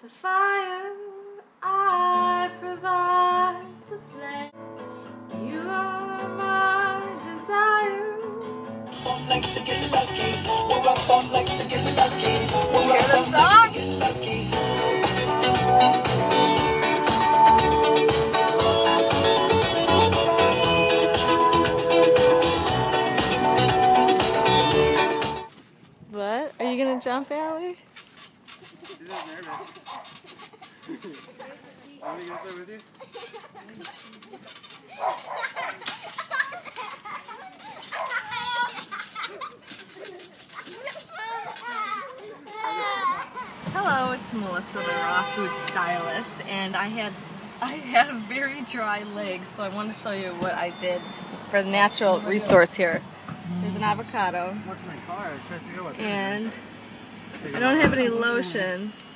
the fire, I provide the flame. You are my desire. Like to get lucky. We're up on like to get lucky. You hear the song? What? Are you gonna jump, Allie? She's just nervous. Want me to go play with you? Hello, it's Melissa, the raw food stylist, and I had very dry legs, so I want to show you what I did for the natural resource here. There's an avocado, What's in my car? I was trying to figure out what and I don't have any lotion,